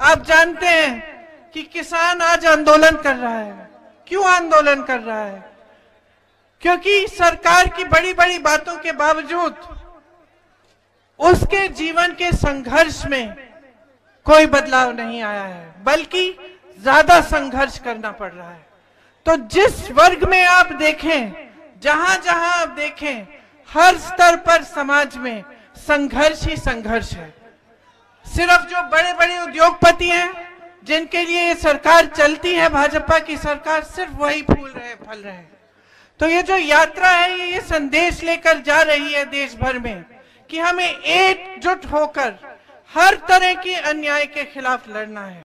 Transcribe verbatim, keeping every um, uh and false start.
आप जानते हैं कि किसान आज आंदोलन कर रहा है। क्यों आंदोलन कर रहा है? क्योंकि सरकार की बड़ी बड़ी बातों के बावजूद उसके जीवन के संघर्ष में कोई बदलाव नहीं आया है, बल्कि ज्यादा संघर्ष करना पड़ रहा है। तो जिस वर्ग में आप देखें, जहां जहां आप देखें, हर स्तर पर समाज में संघर्ष ही संघर्ष है। सिर्फ जो बड़े बड़े उद्योगपति हैं, जिनके लिए ये सरकार चलती है, भाजपा की सरकार, सिर्फ वही फूल रहे फल रहे। तो ये जो यात्रा है, ये ये संदेश लेकर जा रही है देश भर में कि हमें एकजुट होकर हर तरह की अन्याय के खिलाफ लड़ना है।